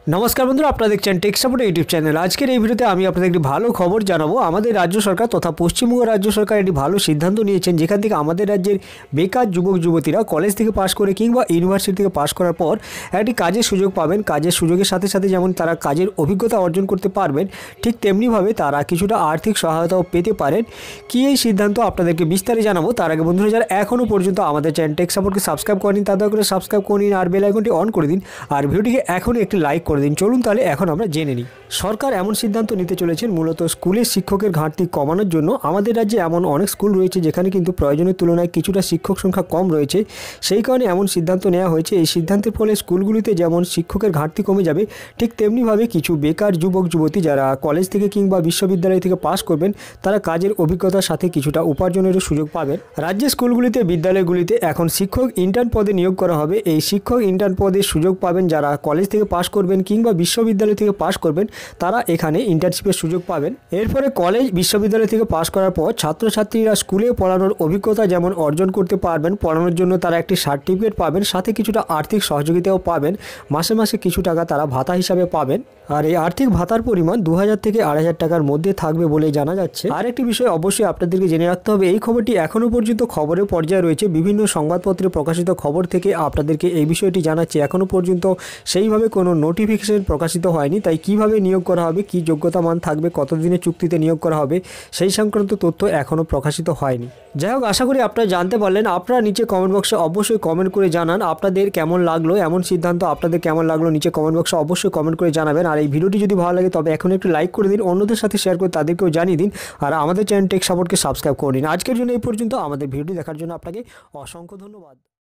नमस्कार बंधुरा आपनारा देखছেন টেক সাপোর্ট ইউটিউব চ্যানেল। আজকের এই ভিডিওতে আমি আপনাদের একটি ভালো খবর জানাবো। আমাদের রাজ্য সরকার তথা পশ্চিমবঙ্গ রাজ্য সরকার একটি ভালো সিদ্ধান্ত নিয়েছেন, যেখান থেকে আমাদের রাজ্যের বেকার যুবক যুবতীরা কলেজ থেকে পাশ করে কিংবা ইউনিভার্সিটি থেকে পাশ করার পর একটি কাজের সুযোগ পাবেন। কাজের সুযোগের সাথে সাথে যেমন তারা কাজের অভিজ্ঞতা অর্জন করতে পারবেন, ঠিক তেমনিভাবে তারা কিছুটা আর্থিক সহায়তাও পেতে পারেন। কি এই সিদ্ধান্ত আপনাদেরকে বিস্তারিত জানাবো। তার আগে বন্ধুরা যারা এখনও পর্যন্ত আমাদের চ্যানেল টেক সাপোর্টকে সাবস্ক্রাইব করেন তাদের করে সাবস্ক্রাইব করে নিন আর বেল আইকনটি অন করে দিন আর ভিডিওটিকে এখনই একটি লাইক করে দিন। চলুন তাহলে এখন আমরা জেনে নিই। সরকার এমন সিদ্ধান্ত নিতে চলেছেন মূলত স্কুলের শিক্ষকের ঘাটতি কমানোর জন্য। আমাদের রাজ্যে এমন অনেক স্কুল রয়েছে যেখানে কিন্তু প্রয়োজনের তুলনায় কিছুটা শিক্ষক সংখ্যা কম রয়েছে, সেই কারণে এমন সিদ্ধান্ত নেওয়া হয়েছে। এই সিদ্ধান্তের ফলে স্কুলগুলিতে যেমন শিক্ষকের ঘাটতি কমে যাবে, ঠিক তেমনিভাবে কিছু বেকার যুবক যুবতী যারা কলেজ থেকে কিংবা বিশ্ববিদ্যালয় থেকে পাশ করবেন, তারা কাজের অভিজ্ঞতার সাথে কিছুটা উপার্জনেরও সুযোগ পাবেন। রাজ্যের স্কুলগুলিতে বিদ্যালয়গুলিতে এখন শিক্ষক ইন্টার্ন পদে নিয়োগ করা হবে। এই শিক্ষক ইন্টার্ন পদের সুযোগ পাবেন যারা কলেজ থেকে পাশ করবেন কিংবা বিশ্ববিদ্যালয় থেকে পাশ করবেন, তারা এখানে ইন্টার্নশিপের সুযোগ পাবেন। এরপরে কলেজ বিশ্ববিদ্যালয় থেকে পাশ করার পর ছাত্রছাত্রীরা স্কুলে পড়ানোর অভিজ্ঞতা যেমন অর্জন করতে পারবেন, পড়ানোর জন্য তারা একটি সার্টিফিকেট পাবেন, সাথে কিছুটা আর্থিক সহযোগিতাও পাবেন। মাসে মাসে কিছু টাকা তারা ভাতা হিসাবে পাবেন। আর এই আর্থিক ভাতার পরিমাণ 2000 থেকে 2500 টাকার মধ্যে থাকবে বলে জানা যাচ্ছে। আর একটি বিষয় অবশ্যই আপনাদেরকে জেনে রাখতে হবে, এই খবরটি এখনও পর্যন্ত খবরের পর্যায়ে রয়েছে। বিভিন্ন সংবাদপত্রে প্রকাশিত খবর থেকে আপনাদেরকে এই বিষয়টি জানাচ্ছি। এখনও পর্যন্ত সেইভাবে কোনো নোটিফিকেশন প্রকাশিত হয়নি, তাই কিভাবে নিয়োগ করা হবে, কি যোগ্যতা মান থাকবে, কতদিনের চুক্তিতে নিয়োগ করা হবে, সেই সংক্রান্ত তথ্য এখনও প্রকাশিত হয়নি। যাই হোক, আশা করি আপনারা জানতে পারলেন। আপনারা নিচে কমেন্ট বক্সে অবশ্যই কমেন্ট করে জানান আপনাদের কেমন লাগলো এমন সিদ্ধান্ত, আপনাদের কেমন লাগলো নিচে কমেন্ট বক্সে অবশ্যই কমেন্ট করে জানাবেন। আর এই ভিডিওটি যদি ভালো লাগে তবে এখন একটু লাইক করে দিন, অন্যদের সাথে শেয়ার করে তাদেরকেও জানিয়ে দিন। আর আমাদের চ্যানেল টেক সাপোর্টকে সাবস্ক্রাইব করে দিন। আজকের জন্য এই পর্যন্ত। আমাদের ভিডিওটি দেখার জন্য আপনাকে অসংখ্য ধন্যবাদ।